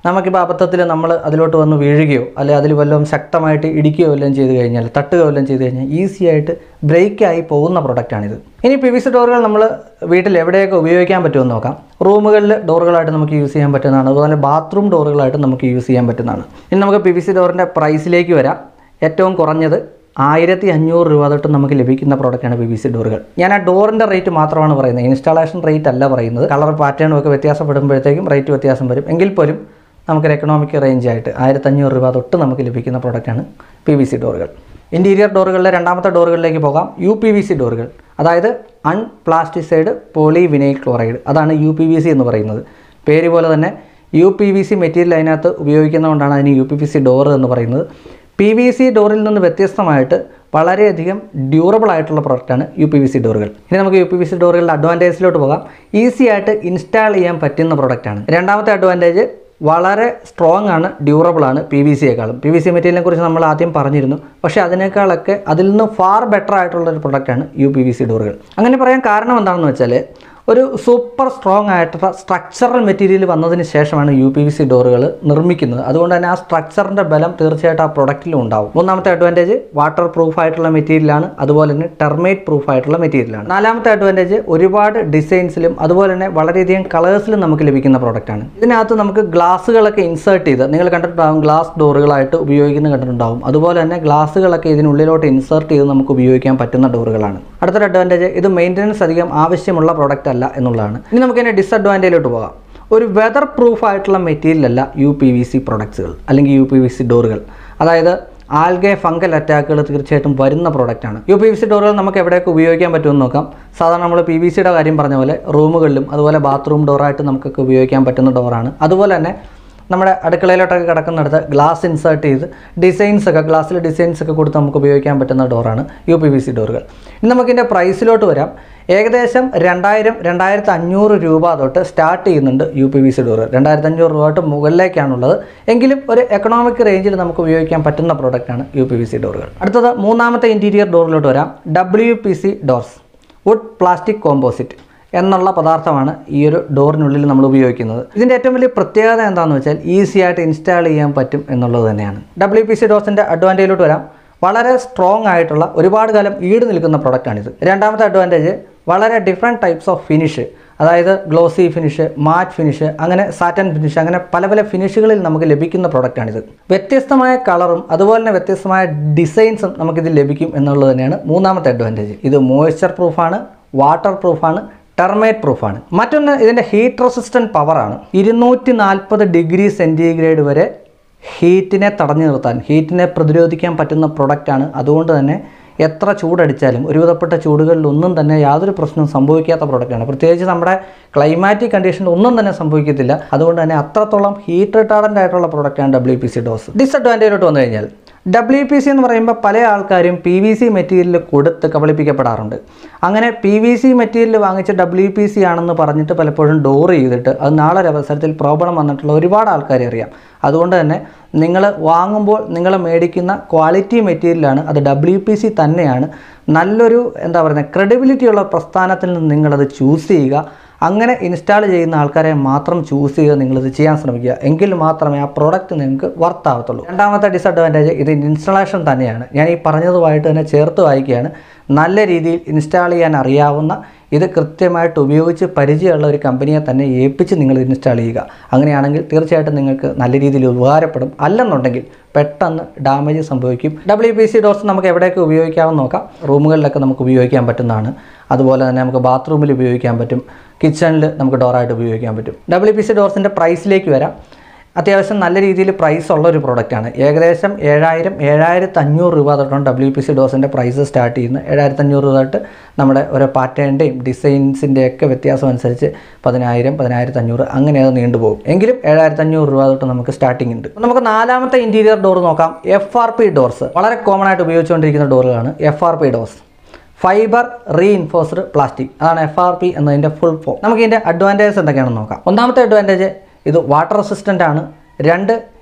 നമുക്കിപ്പോൾ അബദ്ധത്തിൽ നമ്മൾ അതിലോട്ട് വന്ന് വീഴുകയോ അല്ലെങ്കിൽ അതിൽ വല്ലതും ശക്തമായിട്ട് ഇടിക്കുകയോ വല്ലതും ചെയ്ത് കഴിഞ്ഞാൽ തട്ടുകയോ വല്ലതും ചെയ്ത് കഴിഞ്ഞാൽ ഈസി ആയിട്ട് ബ്രേക്കായി പോകുന്ന പ്രൊഡക്റ്റാണിത്. ഇനി പി വി സി ഡോറുകൾ നമ്മൾ വീട്ടിൽ എവിടെയൊക്കെ ഉപയോഗിക്കാൻ പറ്റുമെന്ന് നോക്കാം. റൂമുകളിൽ ഡോറുകളായിട്ട് നമുക്ക് യൂസ് ചെയ്യാൻ പറ്റുന്നതാണ്, അതുപോലെ ബാത്റൂം ഡോറുകളായിട്ട് നമുക്ക് യൂസ് ചെയ്യാൻ പറ്റുന്നതാണ്. ഇനി നമുക്ക് പി വി സി ഡോറിൻ്റെ പ്രൈസിലേക്ക് വരാം. ഏറ്റവും കുറഞ്ഞത് ആയിരത്തി അഞ്ഞൂറ് രൂപ തൊട്ട് നമുക്ക് ലഭിക്കുന്ന പ്രോഡക്റ്റാണ് പി വി സി ഡോറുകൾ. ഞാൻ ആ ഡോറിൻ്റെ റേറ്റ് മാത്രമാണ് പറയുന്നത്, ഇൻസ്റ്റാളേഷൻ റേറ്റ് അല്ല പറയുന്നത്. കളർ പാറ്റേണും ഒക്കെ വ്യത്യാസപ്പെടുമ്പോഴത്തേക്കും റേറ്റ് വ്യത്യാസം വരും. എങ്കിൽ പോലും നമുക്കൊരു എക്കണോമിക് റേഞ്ചായിട്ട് ആയിരത്തഞ്ഞൂറ് രൂപ തൊട്ട് നമുക്ക് ലഭിക്കുന്ന പ്രോഡക്റ്റാണ് പി വി സി ഡോറുകൾ. ഇൻറ്റീരിയർ ഡോറുകളിലെ രണ്ടാമത്തെ ഡോറുകളിലേക്ക് പോകാം. യു പി വി സി ഡോറുകൾ, അതായത് അൺപ്ലാസ്റ്റിസൈഡ് പോളിവിനൈൽ ക്ലോറൈഡ്, അതാണ് യു പി വി സി എന്ന് പറയുന്നത്. പേര് പോലെ തന്നെ U P V C material അതിനകത്ത് ഉപയോഗിക്കുന്നതുകൊണ്ടാണ് അതിന് U P V C door എന്ന് പറയുന്നത്. പി വി സി ഡോറിൽ നിന്ന് വ്യത്യസ്തമായിട്ട് വളരെയധികം ഡ്യൂറബിൾ ആയിട്ടുള്ള പ്രൊഡക്റ്റാണ് യു പി വി സി ഡോറുകൾ. ഇനി നമുക്ക് യു പി വി സി ഡോറുകളുടെ അഡ്വാൻറ്റേജിലോട്ട് പോകാം. ഈസി ആയിട്ട് ഇൻസ്റ്റാൾ ചെയ്യാൻ പറ്റുന്ന പ്രൊഡക്റ്റാണ്. രണ്ടാമത്തെ അഡ്വാൻറ്റേജ് വളരെ സ്ട്രോങ് ആണ്, ഡ്യൂറബിൾ ആണ് പി വി സിയേക്കാളും. പി വി സി മെറ്റീരിയലിനെ കുറിച്ച് നമ്മൾ ആദ്യം പറഞ്ഞിരുന്നു, പക്ഷേ അതിനേക്കാളൊക്കെ അതിൽ നിന്ന് ഫാർ ബെറ്റർ ആയിട്ടുള്ളൊരു പ്രൊഡക്റ്റാണ് യു പി വി സി ഡോറുകൾ. അങ്ങനെ പറയാൻ കാരണം എന്താണെന്ന് വെച്ചാൽ ഒരു സൂപ്പർ സ്ട്രോങ് ആയിട്ടുള്ള സ്ട്രക്ചറൽ മെറ്റീരിയൽ വന്നതിന് ശേഷമാണ് യു പി വി സി ഡോറുകൾ നിർമ്മിക്കുന്നത്. അതുകൊണ്ട് തന്നെ ആ സ്ട്രക്ചറിൻ്റെ ബലം തീർച്ചയായിട്ടും ആ പ്രൊഡക്റ്റിലും ഉണ്ടാവും. മൂന്നാമത്തെ അഡ്വാൻറ്റേജ് വാട്ടർ പ്രൂഫ് ആയിട്ടുള്ള മെറ്റീരിയലാണ്, അതുപോലെ തന്നെ ടെർമൈറ്റ് പ്രൂഫ് ആയിട്ടുള്ള മെറ്റീരിയലാണ്. നാലാമത്തെ അഡ്വാൻറ്റേജ് ഒരുപാട് ഡിസൈൻസിലും അതുപോലെ തന്നെ വളരെയധികം കളേഴ്സിലും നമുക്ക് ലഭിക്കുന്ന പ്രോഡക്റ്റാണ്. ഇതിനകത്ത് നമുക്ക് ഗ്ലാസുകളൊക്കെ ഇൻസേർട്ട് ചെയ്ത് നിങ്ങൾ കണ്ടിട്ടുണ്ടാകും, ഗ്ലാസ് ഡോറുകളായിട്ട് ഉപയോഗിക്കുന്ന കണ്ടിട്ടുണ്ടാകും. അതുപോലെ തന്നെ ഗ്ലാസുകളൊക്കെ ഇതിനുള്ളിലോട്ട് ഇൻസേർട്ട് ചെയ്ത് നമുക്ക് ഉപയോഗിക്കാൻ പറ്റുന്ന ഡോറുകളാണ്. അടുത്തൊരു അഡ്വാൻറ്റേജ്, ഇത് മെയിൻ്റനൻസ് അധികം ആവശ്യമുള്ള പ്രോഡക്റ്റ് അല്ല എന്നുള്ളതാണ്. ഇനി നമുക്ക് ഇതിൻ്റെ ഡിസഡ്വാൻറ്റേജിലോട്ട് പോകാം. ഒരു വെതർ പ്രൂഫ് ആയിട്ടുള്ള മെറ്റീരിയൽ അല്ല യു പി വി സി പ്രൊഡക്ട്സുകൾ അല്ലെങ്കിൽ യു പി വി സി ഡോറുകൾ. അതായത് ആൽഗെ ഫംഗൽ അറ്റാക്കുകൾ തീർച്ചയായിട്ടും വരുന്ന പ്രോഡക്റ്റാണ്. യു പി വി സി ഡോറുകൾ നമുക്ക് എവിടെയൊക്കെ ഉപയോഗിക്കാൻ പറ്റുമെന്ന് നോക്കാം. സാധാരണ നമ്മൾ പി വി സിയുടെ കാര്യം പറഞ്ഞ പോലെ റൂമുകളിലും അതുപോലെ ബാത്റൂം ഡോറായിട്ട് നമുക്കൊക്കെ ഉപയോഗിക്കാൻ പറ്റുന്ന ഡോറാണ്. അതുപോലെ തന്നെ നമ്മുടെ അടുക്കളയിലോട്ടൊക്കെ കിടക്കുന്നിടത്ത് ഗ്ലാസ് ഇൻസേർട്ട് ചെയ്ത് ഡിസൈൻസൊക്കെ ഗ്ലാസ്സിൽ ഡിസൈൻസൊക്കെ കൊടുത്ത് നമുക്ക് ഉപയോഗിക്കാൻ പറ്റുന്ന ഡോറാണ് യു പി വി സി ഡോറുകൾ. ഇനി നമുക്കിതിൻ്റെ പ്രൈസിലോട്ട് വരാം. ഏകദേശം രണ്ടായിരം രണ്ടായിരത്തി അഞ്ഞൂറ് രൂപ തൊട്ട് സ്റ്റാർട്ട് ചെയ്യുന്നുണ്ട് യു പി വി സി ഡോറുകൾ. രണ്ടായിരത്തി അഞ്ഞൂറ് രൂപ തൊട്ട് മുകളിലേക്കാണുള്ളത്. എങ്കിലും ഒരു എക്കണോമിക് റേഞ്ചിൽ നമുക്ക് ഉപയോഗിക്കാൻ പറ്റുന്ന പ്രോഡക്റ്റാണ് യു പി വി സി ഡോറുകൾ. അടുത്തത് മൂന്നാമത്തെ ഇൻറ്റീരിയർ ഡോറിലോട്ട് വരാം. W P C doors, wood plastic composite എന്നുള്ള പദാർത്ഥമാണ് ഈ ഒരു ഡോറിനുള്ളിൽ നമ്മൾ ഉപയോഗിക്കുന്നത്. ഇതിൻ്റെ ഏറ്റവും വലിയ പ്രത്യേകത എന്താണെന്ന് വെച്ചാൽ ഈസി ആയിട്ട് ഇൻസ്റ്റാൾ ചെയ്യാൻ പറ്റും എന്നുള്ളത് തന്നെയാണ്. ഡബ്ല്യു പി സി ഡോർസിൻ്റെ അഡ്വാൻറ്റേജിലോട്ട് വരാം. വളരെ സ്ട്രോങ് ആയിട്ടുള്ള ഒരുപാട് കാലം ഈട് നിൽക്കുന്ന പ്രൊഡക്റ്റാണിത്. രണ്ടാമത്തെ അഡ്വാൻറ്റേജ്, വളരെ ഡിഫറെൻറ്റ് ടൈപ്സ് ഓഫ് ഫിനിഷ്, അതായത് ഗ്ലോസി ഫിനിഷ്, മാറ്റ് ഫിനിഷ്, അങ്ങനെ സാറ്റൻ ഫിനിഷ്, അങ്ങനെ പല പല ഫിനിഷുകളിൽ നമുക്ക് ലഭിക്കുന്ന പ്രൊഡക്റ്റാണിത്. വ്യത്യസ്തമായ കളറും അതുപോലെ തന്നെ വ്യത്യസ്തമായ ഡിസൈൻസും നമുക്കിത് ലഭിക്കും എന്നുള്ളത് തന്നെയാണ് മൂന്നാമത്തെ അഡ്വാൻറ്റേജ്. ഇത് മോയ്സ്ചർ പ്രൂഫാണ്, വാട്ടർ പ്രൂഫാണ്, ടെർമൈറ്റ് പ്രൂഫാണ്. മറ്റൊന്ന് ഇതിൻ്റെ ഹീറ്റ് റെസിസ്റ്റൻറ്റ് പവറാണ്. ഇരുന്നൂറ്റി നാൽപ്പത് ഡിഗ്രി സെൻറ്റിഗ്രേഡ് വരെ ഹീറ്റിനെ തടഞ്ഞു നിർത്താൻ, ഹീറ്റിനെ പ്രതിരോധിക്കാൻ പറ്റുന്ന പ്രൊഡക്റ്റാണ്. അതുകൊണ്ട് തന്നെ എത്ര ചൂടടിച്ചാലും ഒരുവിധപ്പെട്ട ചൂടുകളിലൊന്നും തന്നെ യാതൊരു പ്രശ്നവും സംഭവിക്കാത്ത പ്രൊഡക്റ്റാണ്. പ്രത്യേകിച്ച് നമ്മുടെ ക്ലൈമാറ്റിക് കണ്ടീഷനിൽ ഒന്നും തന്നെ സംഭവിക്കത്തില്ല. അതുകൊണ്ട് തന്നെ അത്രത്തോളം ഹീറ്റ് റിട്ടാർഡൻ്റ് ആയിട്ടുള്ള പ്രൊഡക്റ്റാണ് ഡബ്ല്യു പി സി ഡോസ്. ഡിസഡ്വാൻറ്റേജിലോട്ട് വന്നു കഴിഞ്ഞാൽ ഡബ്ല്യു പി സി എന്ന് പറയുമ്പോൾ പല ആൾക്കാരും പി വി സി മെറ്റീരിയൽ കൊടുത്ത് കബളിപ്പിക്കപ്പെടാറുണ്ട്. അങ്ങനെ പി വി സി മെറ്റീരിയൽ വാങ്ങിച്ച് ഡബ്ല്യു പി സി ആണെന്ന് പറഞ്ഞിട്ട് പലപ്പോഴും ഡോർ ചെയ്തിട്ട് അത് നാളെ ഒരു അവസരത്തിൽ പ്രോബ്ലം വന്നിട്ടുള്ള ഒരുപാട് ആൾക്കാരെ അറിയാം. അതുകൊണ്ട് തന്നെ നിങ്ങൾ വാങ്ങുമ്പോൾ നിങ്ങൾ മേടിക്കുന്ന ക്വാളിറ്റി മെറ്റീരിയലാണ്, അത് ഡബ്ല്യു പി സി തന്നെയാണ്. നല്ലൊരു എന്താ പറയുന്നത് ക്രെഡിബിലിറ്റിയുള്ള പ്രസ്ഥാനത്തിൽ നിന്ന് നിങ്ങളത് ചൂസ് ചെയ്യുക. അങ്ങനെ ഇൻസ്റ്റാൾ ചെയ്യുന്ന ആൾക്കാരെ മാത്രം ചൂസ് ചെയ്ത് നിങ്ങളിത് ചെയ്യാൻ ശ്രമിക്കുക. എങ്കിൽ മാത്രമേ ആ പ്രോഡക്റ്റ് നിങ്ങൾക്ക് വർത്ത് ആവത്തുള്ളൂ. രണ്ടാമത്തെ ഡിസഡ്വാൻറ്റേജ്, ഇത് ഇൻസ്റ്റലേഷൻ തന്നെയാണ്. ഞാൻ ഈ പറഞ്ഞതുമായിട്ട് തന്നെ ചേർത്ത് വായിക്കുകയാണ്. നല്ല രീതിയിൽ ഇൻസ്റ്റാൾ ചെയ്യാൻ അറിയാവുന്ന, ഇത് കൃത്യമായിട്ട് ഉപയോഗിച്ച് പരിചയമുള്ള ഒരു കമ്പനിയെ തന്നെ ഏൽപ്പിച്ച് നിങ്ങൾ ഇൻസ്റ്റാൾ ചെയ്യുക. അങ്ങനെയാണെങ്കിൽ തീർച്ചയായിട്ടും നിങ്ങൾക്ക് നല്ല രീതിയിൽ ഉപകാരപ്പെടും. അല്ലെന്നുണ്ടെങ്കിൽ പെട്ടെന്ന് ഡാമേജ് സംഭവിക്കും. ഡബ്ല്യു പി സി ഡോർസ് നമുക്ക് എവിടെയൊക്കെ ഉപയോഗിക്കാമെന്ന് നോക്കാം. റൂമുകളിലൊക്കെ നമുക്ക് ഉപയോഗിക്കാൻ പറ്റുന്നതാണ്. അതുപോലെ തന്നെ നമുക്ക് ബാത്റൂമിൽ ഉപയോഗിക്കാൻ പറ്റും, കിച്ചണിൽ നമുക്ക് ഡോറായിട്ട് ഉപയോഗിക്കാൻ പറ്റും. ഡബ്ല്യു പി സി ഡോർസിൻ്റെ പ്രൈസിലേക്ക് വരാം. അത്യാവശ്യം നല്ല രീതിയിൽ പ്രൈസ് ഉള്ള ഒരു പ്രോഡക്റ്റാണ്. ഏകദേശം ഏഴായിരം ഏഴായിരത്തി അഞ്ഞൂറ് രൂപ തൊട്ടാണ് ഡബ്ല്യു പി സി ഡോസിൻ്റെ പ്രൈസ് സ്റ്റാർട്ട് ചെയ്യുന്നത്. ഏഴായിരത്തി അഞ്ഞൂറ് രൂപ തൊട്ട് നമ്മുടെ ഓരോ പാറ്റേണിൻ്റെയും ഡിസൈൻസിൻ്റെയൊക്കെ വ്യത്യാസം അനുസരിച്ച് പതിനായിരം പതിനായിരത്തി അഞ്ഞൂറ് അങ്ങനെ അത് നീണ്ടുപോകും. എങ്കിലും ഏഴായിരത്തി അഞ്ഞൂറ് രൂപ തൊട്ട് നമുക്ക് സ്റ്റാർട്ടിംഗ് ഉണ്ട്. നമുക്ക് നാലാമത്തെ ഇൻറ്റീരിയർ ഡോർ നോക്കാം. എഫ് ആർ പി ഡോർസ് വളരെ കോമൺ ആയിട്ട് ഉപയോഗിച്ചുകൊണ്ടിരിക്കുന്ന ഡോറുകളാണ് F R P doors. Fibre reinforced plastic, അതാണ് എഫ് ആർ പി എന്നതിൻ്റെ ഫുൾ ഫോം. നമുക്ക് ഇതിൻ്റെ അഡ്വാൻറ്റേജസ് എന്തൊക്കെയാണെന്ന് നോക്കാം. ഒന്നാമത്തെ അഡ്വാൻറ്റേജ്, ഇത് വാട്ടർ റെസിസ്റ്റൻ്റ് ആണ്. രണ്ട്,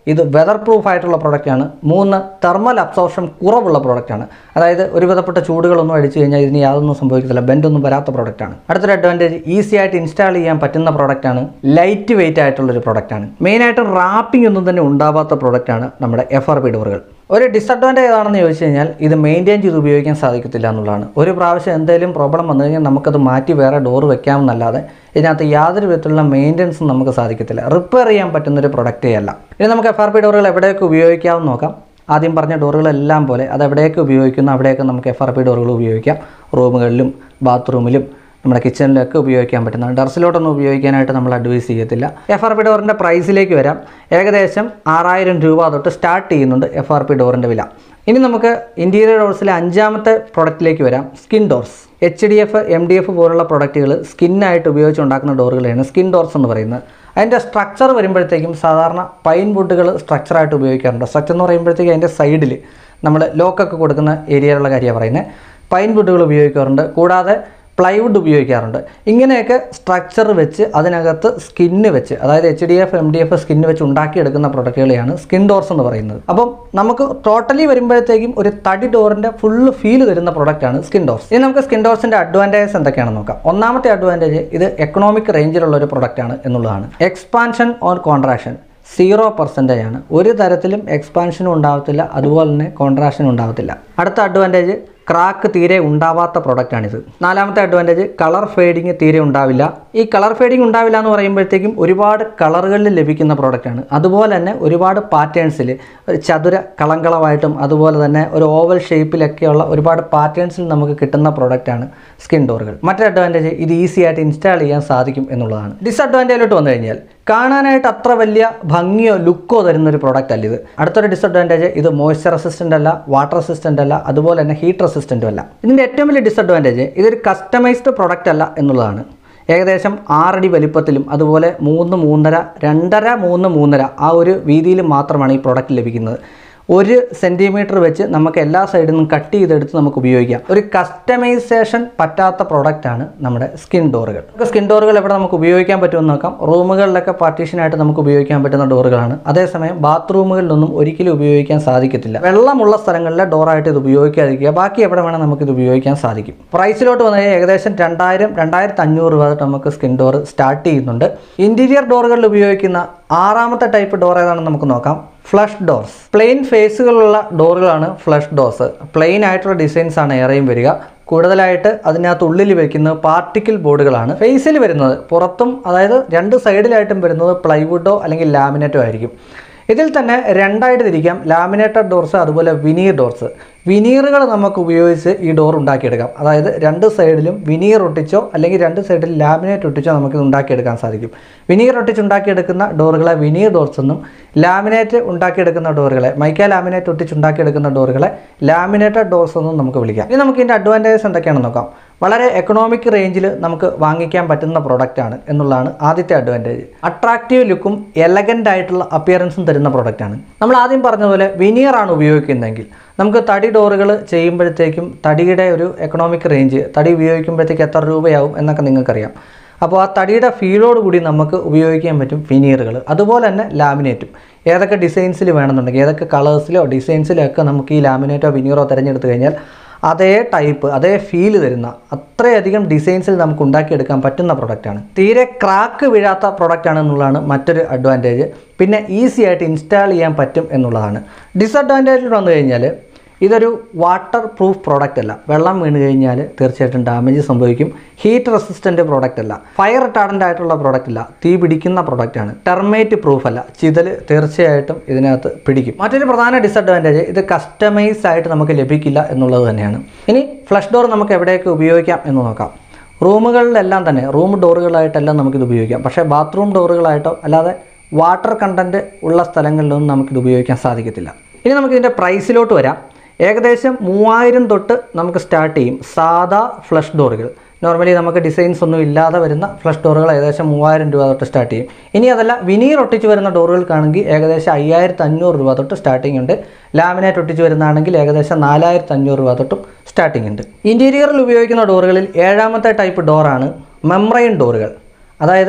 ഇത് വെതർ പ്രൂഫ് ആയിട്ടുള്ള പ്രൊഡക്റ്റാണ്. മൂന്ന് തെർമൽ അബ്സോർപ്ഷൻ കുറവുള്ള പ്രൊഡക്റ്റാണ്. അതായത് ഒരു വിധപ്പെട്ട ചൂടുകളൊന്നും അടിച്ചു കഴിഞ്ഞാൽ ഇതിന് യാതൊന്നും സംഭവിക്കത്തില്ല, ബെൻഡൊന്നും വരാത്ത പ്രൊഡക്റ്റാണ്. അടുത്തൊരു അഡ്വാൻറ്റേജ് ഈസി ആയിട്ട് ഇൻസ്റ്റാൾ ചെയ്യാൻ പറ്റുന്ന പ്രൊഡക്റ്റാണ്. ലൈറ്റ് വെയിറ്റ് ആയിട്ടുള്ളൊരു പ്രൊഡക്റ്റാണ്. മെയിനായിട്ട് റാപ്പിംഗ് ഒന്നും തന്നെ ഉണ്ടാവാത്ത പ്രൊഡക്റ്റാണ് നമ്മുടെ എഫ് ആർ പി ഡോറുകൾ. ഒരു ഡിസഡ്വാൻറ്റേജ് ഏതാണെന്ന് ചോദിച്ചു കഴിഞ്ഞാൽ ഇത് മെയിൻറ്റെയിൻ ചെയ്ത് ഉപയോഗിക്കാൻ സാധിക്കത്തില്ല എന്നുള്ളതാണ്. ഒരു പ്രാവശ്യം എന്തെങ്കിലും പ്രോബ്ലം വന്നു കഴിഞ്ഞാൽ നമുക്കത് മാറ്റി വേറെ ഡോറ് വെക്കാമെന്നല്ലാതെ ഇതിനകത്ത് യാതൊരു വിധത്തിലുള്ള മെയിൻ്റെനൻസും നമുക്ക് സാധിക്കത്തില്ല. റിപ്പയർ ചെയ്യാൻ പറ്റുന്നൊരു പ്രൊഡക്റ്റേ അല്ല. ഇനി നമുക്ക് എഫ് ആർ പി ഡോറുകൾ എവിടെയൊക്കെ ഉപയോഗിക്കാമെന്ന് നോക്കാം. ആദ്യം പറഞ്ഞ ഡോറുകളെല്ലാം പോലെ അത് എവിടെയൊക്കെ ഉപയോഗിക്കുന്നു അവിടെയൊക്കെ നമുക്ക് എഫ് ആർ പി ഡോറുകൾ ഉപയോഗിക്കാം. റൂമുകളിലും ബാത്റൂമിലും നമ്മുടെ കിച്ചണിലൊക്കെ ഉപയോഗിക്കാൻ പറ്റുന്നതാണ്. ടെറസിലോട്ടൊന്നും ഉപയോഗിക്കാനായിട്ട് നമ്മൾ അഡ്വൈസ് ചെയ്യത്തില്ല. എഫ് ആർ പി ഡോറിൻ്റെ പ്രൈസിലേക്ക് വരാം. ഏകദേശം ആറായിരം രൂപ തൊട്ട് സ്റ്റാർട്ട് ചെയ്യുന്നുണ്ട് എഫ് ആർ പി ഡോറിൻ്റെ വില. ഇനി നമുക്ക് ഇൻറ്റീരിയർ ഡോർസിലെ അഞ്ചാമത്തെ പ്രൊഡക്റ്റിലേക്ക് വരാം. Skin doors. H D F M D F പോലുള്ള പ്രൊഡക്റ്റുകൾ സ്കിന്നായിട്ട് ഉപയോഗിച്ച് ഉണ്ടാക്കുന്ന ഡോറുകളെയാണ് സ്കിൻ ഡോർസ് എന്ന് പറയുന്നത്. അതിൻ്റെ സ്ട്രക്ചർ വരുമ്പോഴത്തേക്കും സാധാരണ പൈൻ വുഡുകൾ സ്ട്രക്ചറായിട്ട് ഉപയോഗിക്കാറുണ്ട്. സ്ട്രക്ചർ എന്ന് പറയുമ്പോഴത്തേക്കും അതിൻ്റെ സൈഡിൽ നമ്മൾ ലോക്കൊക്കെ കൊടുക്കുന്ന ഏരിയയിലുള്ള കാര്യമാണ് പറയുന്നത്. പൈൻ വുഡുകൾ ഉപയോഗിക്കാറുണ്ട്. കൂടാതെ പ്ലൈവുഡ് ഉപയോഗിക്കാറുണ്ട്. ഇങ്ങനെയൊക്കെ സ്ട്രക്ചർ വെച്ച് അതിനകത്ത് സ്കിന്ന് വെച്ച്, അതായത് H D F M D F skin വെച്ച് ഉണ്ടാക്കിയെടുക്കുന്ന പ്രൊഡക്റ്റുകളെയാണ് സ്കിൻ ഡോർസ് എന്ന് പറയുന്നത്. അപ്പം നമുക്ക് ടോട്ടലി വരുമ്പോഴത്തേക്കും ഒരു തടി ഡോറിൻ്റെ ഫുള്ള് ഫീൽ തരുന്ന പ്രൊഡക്റ്റാണ് സ്കിൻ ഡോർസ്. ഇനി നമുക്ക് സ്കിൻ ഡോർസിൻ്റെ അഡ്വാൻറ്റേജസ് എന്തൊക്കെയാണെന്ന് നോക്കാം. ഒന്നാമത്തെ അഡ്വാൻറ്റേജ് ഇത് എക്കണോമിക് റേഞ്ചിലുള്ള ഒരു പ്രൊഡക്റ്റാണ് എന്നുള്ളതാണ്. Expansion or contraction zero percentage ആണ്. ഒരു തരത്തിലും എക്സ്പാൻഷനും ഉണ്ടാവത്തില്ല, അതുപോലെ തന്നെ കോൺട്രാക്ഷനും ഉണ്ടാവത്തില്ല. അടുത്ത അഡ്വാൻറ്റേജ് ക്രാക്ക് തീരെ ഉണ്ടാവാത്ത പ്രൊഡക്റ്റാണിത്. നാലാമത്തെ അഡ്വാൻറ്റേജ് കളർ ഫേഡിങ് തീരെ ഉണ്ടാവില്ല. ഈ കളർ ഫേഡിങ് ഉണ്ടാവില്ല എന്ന് പറയുമ്പോഴത്തേക്കും ഒരുപാട് കളറുകളിൽ ലഭിക്കുന്ന പ്രൊഡക്റ്റാണ്. അതുപോലെ തന്നെ ഒരുപാട് പാറ്റേൺസിൽ, ഒരു ചതുര കളങ്കളവായിട്ടും അതുപോലെ തന്നെ ഒരു ഓവൽ ഷേപ്പിലൊക്കെയുള്ള ഒരുപാട് പാറ്റേൺസിൽ നമുക്ക് കിട്ടുന്ന പ്രൊഡക്റ്റാണ് സ്കിൻ ഡോറുകൾ. മറ്റൊരു അഡ്വാൻറ്റേജ് ഇത് ഈസി ആയിട്ട് ഇൻസ്റ്റാൾ ചെയ്യാൻ സാധിക്കും എന്നുള്ളതാണ്. ഡിസഡ്വാൻറ്റേജിലോട്ട് വന്നു കഴിഞ്ഞാൽ കാണാനായിട്ട് അത്ര വലിയ ഭംഗിയോ ലുക്കോ തരുന്നൊരു പ്രൊഡക്റ്റ് അല്ല ഇത്. അടുത്തൊരു ഡിസഡ്വാൻറ്റേജ് ഇത് മോയ്സ്ചർ റെസിസ്റ്റൻ്റ് അല്ല, വാട്ടർ റെസിസ്റ്റൻ്റ് അല്ല, അതുപോലെ തന്നെ ഹീറ്റ് റെസിസ്റ്റൻറ്റും അല്ല. ഇതിൻ്റെ ഏറ്റവും വലിയ ഡിസഡ്വാൻറ്റേജ് ഇതൊരു കസ്റ്റമൈസ്ഡ് പ്രൊഡക്റ്റ് അല്ല എന്നുള്ളതാണ്. ഏകദേശം ആറടി വലിപ്പത്തിലും അതുപോലെ മൂന്ന് മൂന്നര രണ്ടര മൂന്ന് മൂന്നര ആ ഒരു വീതിയിൽ മാത്രമാണ് ഈ പ്രൊഡക്റ്റ് ലഭിക്കുന്നത്. ഒരു സെൻറ്റിമീറ്റർ വെച്ച് നമുക്ക് എല്ലാ സൈഡിൽ നിന്നും കട്ട് ചെയ്തെടുത്ത് നമുക്ക് ഉപയോഗിക്കാം. ഒരു കസ്റ്റമൈസേഷൻ പറ്റാത്ത പ്രൊഡക്റ്റാണ് നമ്മുടെ സ്കിൻ ഡോറുകൾ. സ്കിൻ ഡോറുകൾ എവിടെ നമുക്ക് ഉപയോഗിക്കാൻ പറ്റുമെന്ന് നോക്കാം. റൂമുകളിലൊക്കെ പാർട്ടീഷനായിട്ട് നമുക്ക് ഉപയോഗിക്കാൻ പറ്റുന്ന ഡോറുകളാണ്. അതേസമയം ബാത്റൂമുകളിലൊന്നും ഒരിക്കലും ഉപയോഗിക്കാൻ സാധിക്കത്തില്ല. വെള്ളമുള്ള സ്ഥലങ്ങളിലെ ഡോറായിട്ട് ഇത് ഉപയോഗിക്കാതിരിക്കുക. ബാക്കി എവിടെ വേണം നമുക്കിത് ഉപയോഗിക്കാൻ സാധിക്കും. പ്രൈസിലോട്ട് വന്നാൽ ഏകദേശം രണ്ടായിരം രണ്ടായിരത്തി അഞ്ഞൂറ് രൂപ തൊട്ട് നമുക്ക് സ്കിൻ ഡോർ സ്റ്റാർട്ട് ചെയ്യുന്നുണ്ട്. ഇൻറ്റീരിയർ ഡോറുകളിൽ ഉപയോഗിക്കുന്ന ആറാമത്തെ ടൈപ്പ് ഡോർ ഏതാണെന്ന് നമുക്ക് നോക്കാം. Flush doors. പ്ലെയിൻ ഫേസുകളുള്ള ഡോറുകളാണ് ഫ്ലഷ് ഡോർസ്. പ്ലെയിൻ ആയിട്ടുള്ള ഡിസൈൻസ് ആണ് ഏറെയും വരിക. കൂടുതലായിട്ട് അതിനകത്ത് ഉള്ളിൽ വയ്ക്കുന്നത് പാർട്ടിക്കിൾ ബോർഡുകളാണ്. ഫേസിൽ വരുന്നത് പുറത്തും, അതായത് രണ്ട് സൈഡിലായിട്ടും വരുന്നത് പ്ലൈവുഡോ അല്ലെങ്കിൽ ലാമിനേറ്റോ ആയിരിക്കും. ഇതിൽ തന്നെ രണ്ടായിട്ട് തിരിക്കാം. ലാമിനേറ്റഡ് ഡോർസ് അതുപോലെ വിനീർ ഡോർസ്. വിനീറുകൾ നമുക്ക് ഉപയോഗിച്ച് ഈ ഡോർ ഉണ്ടാക്കിയെടുക്കാം. അതായത് രണ്ട് സൈഡിലും വിനീർ ഒട്ടിച്ചോ അല്ലെങ്കിൽ രണ്ട് സൈഡിൽ ലാമിനേറ്റ് ഒട്ടിച്ചോ നമുക്ക് ഉണ്ടാക്കിയെടുക്കാൻ സാധിക്കും. വിനീർ ഒട്ടിച്ച് ഉണ്ടാക്കിയെടുക്കുന്ന ഡോറുകളെ വിനീർ ഡോർസ് എന്നും, ലാമിനേറ്റ് ഉണ്ടാക്കിയെടുക്കുന്ന ഡോറുകളെ, മൈക്ക ലാമിനേറ്റ് ഒട്ടിച്ച് ഉണ്ടാക്കിയെടുക്കുന്ന ഡോറുകളെ ലാമിനേറ്റഡ് ഡോർസ് എന്നും നമുക്ക് വിളിക്കാം. ഇനി നമുക്ക് ഇതിൻ്റെ അഡ്വാൻറ്റേജസ് എന്തൊക്കെയാണെന്ന് നോക്കാം. വളരെ എക്കണോമിക് റേഞ്ചിൽ നമുക്ക് വാങ്ങിക്കാൻ പറ്റുന്ന പ്രൊഡക്റ്റാണ് എന്നുള്ളതാണ് ആദ്യത്തെ അഡ്വാൻറ്റേജ്. അട്രാക്റ്റീവ് ലുക്കും എലഗൻ്റ് ആയിട്ടുള്ള അപ്പിയറൻസും തരുന്ന പ്രൊഡക്റ്റാണ്. നമ്മൾ ആദ്യം പറഞ്ഞതുപോലെ വിനീറാണ് ഉപയോഗിക്കുന്നതെങ്കിൽ നമുക്ക് തടി ഡോറുകൾ ചെയ്യുമ്പോഴത്തേക്കും തടിയുടെ ഒരു എക്കണോമിക് റേഞ്ച്, തടി ഉപയോഗിക്കുമ്പോഴത്തേക്ക് എത്ര രൂപയാവും എന്നൊക്കെ നിങ്ങൾക്കറിയാം. അപ്പോൾ ആ തടിയുടെ ഫീലോട് കൂടി നമുക്ക് ഉപയോഗിക്കാൻ പറ്റും വിനീറുകൾ. അതുപോലെ തന്നെ ലാമിനേറ്റും ഏതൊക്കെ ഡിസൈൻസിൽ വേണമെന്നുണ്ടെങ്കിൽ, ഏതൊക്കെ കളേഴ്സിലോ ഡിസൈൻസിലോ ഒക്കെ നമുക്ക് ഈ ലാമിനേറ്റോ വിനീറോ തിരഞ്ഞെടുത്ത് കഴിഞ്ഞാൽ അതേ ടൈപ്പ്, അതേ ഫീല് തരുന്ന അത്രയധികം ഡിസൈൻസിൽ നമുക്ക് ഉണ്ടാക്കിയെടുക്കാൻ പറ്റുന്ന പ്രൊഡക്റ്റാണ്. തീരെ ക്രാക്ക് വീഴാത്ത പ്രൊഡക്റ്റാണ് എന്നുള്ളതാണ് മറ്റൊരു അഡ്വാൻറ്റേജ്. പിന്നെ ഈസി ആയിട്ട് ഇൻസ്റ്റാൾ ചെയ്യാൻ പറ്റും എന്നുള്ളതാണ്. ഡിസഡ്വാൻറ്റേജിൽ വന്നു കഴിഞ്ഞാൽ ഇതൊരു വാട്ടർ പ്രൂഫ് പ്രോഡക്റ്റ് അല്ല. വെള്ളം വീണ് കഴിഞ്ഞാൽ തീർച്ചയായിട്ടും ഡാമേജ് സംഭവിക്കും. ഹീറ്റ് റെസിസ്റ്റൻ്റ് പ്രോഡക്റ്റ് അല്ല. ഫയർ റിട്ടാർഡൻ്റ് ആയിട്ടുള്ള പ്രോഡക്റ്റ് അല്ല. തീ പിടിക്കുന്ന പ്രോഡക്റ്റാണ്. ടെർമേറ്റ് പ്രൂഫ് അല്ല. ചിതൽ തീർച്ചയായിട്ടും ഇതിനകത്ത് പിടിക്കും. മറ്റൊരു പ്രധാന ഡിസഡ്വാൻറ്റേജ് ഇത് കസ്റ്റമൈസ് ആയിട്ട് നമുക്ക് ലഭിക്കില്ല എന്നുള്ളത് തന്നെയാണ്. ഇനി ഫ്ലഷ് ഡോർ നമുക്ക് എവിടെയൊക്കെ ഉപയോഗിക്കാം എന്ന് നോക്കാം. റൂമുകളിലെല്ലാം തന്നെ, റൂം ഡോറുകളായിട്ടെല്ലാം നമുക്കിത് ഉപയോഗിക്കാം. പക്ഷേ ബാത്റൂം ഡോറുകളായിട്ടോ അല്ലാതെ വാട്ടർ കണ്ടൻറ്റ് ഉള്ള സ്ഥലങ്ങളിലൊന്നും നമുക്കിത് ഉപയോഗിക്കാൻ സാധിക്കത്തില്ല. ഇനി നമുക്കിതിൻ്റെ പ്രൈസിലോട്ട് വരാം. ഏകദേശം മൂവായിരം തൊട്ട് നമുക്ക് സ്റ്റാർട്ട് ചെയ്യും സാധാ ഫ്ലഷ് ഡോറുകൾ. നോർമലി നമുക്ക് ഡിസൈൻസ് ഒന്നും ഇല്ലാതെ വരുന്ന ഫ്ലഷ് ഡോറുകൾ ഏകദേശം മൂവായിരം രൂപ തൊട്ട് സ്റ്റാർട്ട് ചെയ്യും. ഇനി അതല്ല വിനീർ ഒട്ടിച്ച് വരുന്ന ഡോറുകൾക്കാണെങ്കിൽ ഏകദേശം അയ്യായിരത്തി അഞ്ഞൂറ് രൂപ തൊട്ട് സ്റ്റാർട്ടിംഗ് ഉണ്ട്. ലാമിനേറ്റ് ഒട്ടിച്ച് വരുന്നതാണെങ്കിൽ ഏകദേശം നാലായിരത്തി അഞ്ഞൂറ് രൂപ തൊട്ടും സ്റ്റാർട്ടിംഗ് ഉണ്ട്. ഇൻറ്റീരിയറിൽ ഉപയോഗിക്കുന്ന ഡോറുകളിൽ ഏഴാമത്തെ ടൈപ്പ് ഡോറാണ് മെംബ്രെയിൻ ഡോറുകൾ. അതായത്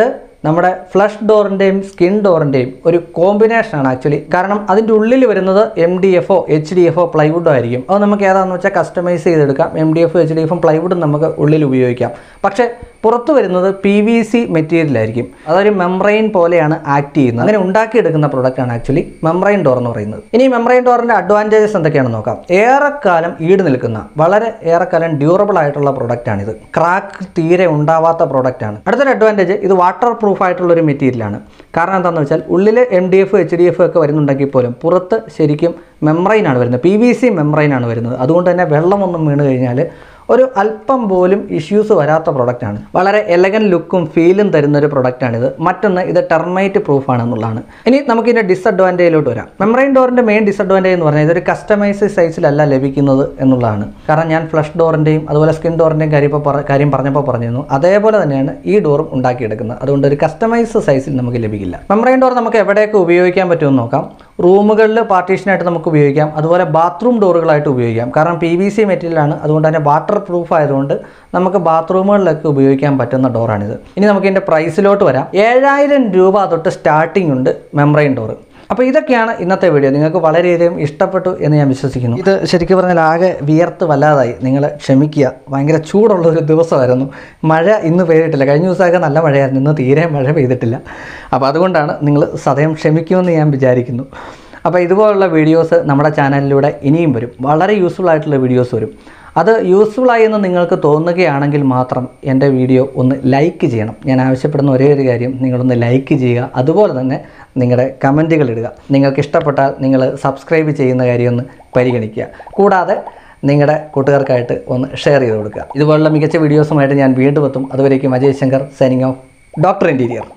നമ്മുടെ ഫ്ലഷ് ഡോറിൻ്റെയും സ്കിൻ ഡോറിൻ്റെയും ഒരു കോമ്പിനേഷനാണ് ആക്ച്വലി. കാരണം അതിൻ്റെ ഉള്ളിൽ വരുന്നത് എം ഡി എഫോ എച്ച് ഡി എഫോ പ്ലൈവുഡോ ആയിരിക്കും. അത് നമുക്ക് ഏതാണെന്ന് വെച്ചാൽ കസ്റ്റമൈസ് ചെയ്തെടുക്കാം. എം ഡി എഫോ എച്ച് ഡി എഫും പ്ലൈവുഡും നമുക്ക് ഉള്ളിൽ ഉപയോഗിക്കാം. പക്ഷേ പുറത്ത് വരുന്നത് പി വി സി മെറ്റീരിയലായിരിക്കും. അതൊരു മെംബ്രെയിൻ പോലെയാണ് ആക്ട് ചെയ്യുന്നത്. അങ്ങനെ ഉണ്ടാക്കിയെടുക്കുന്ന പ്രൊഡക്റ്റാണ് ആക്ച്വലി മെംബ്രെയിൻ ഡോർ എന്ന് പറയുന്നത്. ഇനി മെംബ്രെയിൻ ഡോറിൻ്റെ അഡ്വാൻറ്റേജസ് എന്തൊക്കെയാണെന്ന് നോക്കാം. ഏറെക്കാലം ഈട് നിൽക്കുന്ന വളരെ ഏറെക്കാലം ഡ്യൂറബിൾ ആയിട്ടുള്ള പ്രൊഡക്റ്റാണിത്. ക്രാക്ക് തീരെ ഉണ്ടാവാത്ത പ്രൊഡക്റ്റാണ്. അടുത്തൊരു അഡ്വാൻറ്റേജ്, ഇത് വാട്ടർ പ്രൂഫ് ആയിട്ടുള്ളൊരു മെറ്റീരിയലാണ്. കാരണം എന്താണെന്ന് വെച്ചാൽ ഉള്ളിൽ M D F H D F ഒക്കെ വരുന്നുണ്ടെങ്കിൽ പോലും പുറത്ത് ശരിക്കും മെംബ്രെയിനാണ് വരുന്നത്, പി വി സി മെംബ്രെയിനാണ് വരുന്നത്. അതുകൊണ്ട് തന്നെ വെള്ളമൊന്നും വീണ് കഴിഞ്ഞാൽ ഒരു അല്പം പോലും ഇഷ്യൂസ് വരാത്ത പ്രൊഡക്റ്റാണ്. വളരെ എലഗൻ ലുക്കും ഫീലും തരുന്നൊരു പ്രൊഡക്റ്റാണിത്. മറ്റൊന്ന്, ഇത് ടെർമൈറ്റ് പ്രൂഫാണ് എന്നുള്ളതാണ്. ഇനി നമുക്ക് ഇതിൻ്റെ ഡിസഡ്വാൻറ്റേജിലോട്ട് വരാം. മെംബ്രെയിൻ ഡോറിൻ്റെ മെയിൻ ഡിസഡ്വാൻറ്റേജ് എന്ന് പറഞ്ഞാൽ ഇതൊരു കസ്റ്റമൈസ്ഡ് സൈസിലല്ല ലഭിക്കുന്നത് എന്നുള്ളതാണ്. കാരണം ഞാൻ ഫ്ലഷ് ഡോറിൻ്റെയും അതുപോലെ സ്കിൻ ഡോറിൻ്റെയും കാര്യം ഇപ്പോൾ കാര്യം പറഞ്ഞപ്പോൾ പറഞ്ഞിരുന്നു, അതേപോലെ തന്നെയാണ് ഈ ഡോറും ഉണ്ടാക്കിയെടുക്കുന്നത്. അതുകൊണ്ട് ഒരു കസ്റ്റമൈസ്ഡ് സൈസിൽ നമുക്ക് ലഭിക്കില്ല. മെംബ്രെയിൻ ഡോർ നമുക്ക് എവിടെയൊക്കെ ഉപയോഗിക്കാൻ പറ്റുമെന്ന് നോക്കാം. റൂമുകളിൽ പാർട്ടീഷനായിട്ട് നമുക്ക് ഉപയോഗിക്കാം. അതുപോലെ ബാത്റൂം ഡോറുകളായിട്ട് ഉപയോഗിക്കാം. കാരണം പി വി സി മെറ്റീരിയലാണ്. അതുകൊണ്ട് തന്നെ വാട്ടർ പ്രൂഫ് ആയതുകൊണ്ട് നമുക്ക് ബാത്റൂമുകളിലൊക്കെ ഉപയോഗിക്കാൻ പറ്റുന്ന ഡോറാണിത്. ഇനി നമുക്ക് ഇതിൻ്റെ പ്രൈസിലോട്ട് വരാം. ഏഴായിരം രൂപ തൊട്ട് സ്റ്റാർട്ടിംഗ് ഉണ്ട് മെംബ്രെയിൻ ഡോർ. അപ്പോൾ ഇതൊക്കെയാണ് ഇന്നത്തെ വീഡിയോ. നിങ്ങൾക്ക് വളരെയധികം ഇഷ്ടപ്പെട്ടു എന്ന് ഞാൻ വിശ്വസിക്കുന്നു. ഇത് ശരിക്കും പറഞ്ഞാൽ ആകെ വിയർത്ത് വല്ലാതായി. നിങ്ങൾ ക്ഷമിക്കുക, ഭയങ്കര ചൂടുള്ള ഒരു ദിവസമായിരുന്നു. മഴ ഇന്ന് പെയ്തിട്ടില്ല. കഴിഞ്ഞ ദിവസമൊക്കെ നല്ല മഴയായിരുന്നു, ഇന്ന് തീരെ മഴ പെയ്തിട്ടില്ല. അപ്പോൾ അതുകൊണ്ടാണ് നിങ്ങൾ സദയം ക്ഷമിക്കുമെന്ന് ഞാൻ വിചാരിക്കുന്നു. അപ്പോൾ ഇതുപോലുള്ള വീഡിയോസ് നമ്മുടെ ചാനലിലൂടെ ഇനിയും വരും. വളരെ യൂസ്ഫുൾ ആയിട്ടുള്ള വീഡിയോസ് വരും. അത് യൂസ്ഫുള്ളായി എന്ന് നിങ്ങൾക്ക് തോന്നുകയാണെങ്കിൽ മാത്രം എൻ്റെ വീഡിയോ ഒന്ന് ലൈക്ക് ചെയ്യണം. ഞാൻ ആവശ്യപ്പെടുന്ന ഒരേ ഒരു കാര്യം, നിങ്ങളൊന്ന് ലൈക്ക് ചെയ്യുക. അതുപോലെ തന്നെ നിങ്ങളുടെ കമൻറ്റുകൾ ഇടുക. നിങ്ങൾക്ക് ഇഷ്ടപ്പെട്ടാൽ നിങ്ങൾ സബ്സ്ക്രൈബ് ചെയ്യുന്ന കാര്യം ഒന്ന് പരിഗണിക്കുക. കൂടാതെ നിങ്ങളുടെ കൂട്ടുകാർക്കായിട്ട് ഒന്ന് ഷെയർ ചെയ്ത് കൊടുക്കുക. ഇതുപോലുള്ള മികച്ച വീഡിയോസുമായിട്ട് ഞാൻ വീണ്ടും എത്തും. അതുവരേക്കും Ajay Shankar signing off, doctor interior.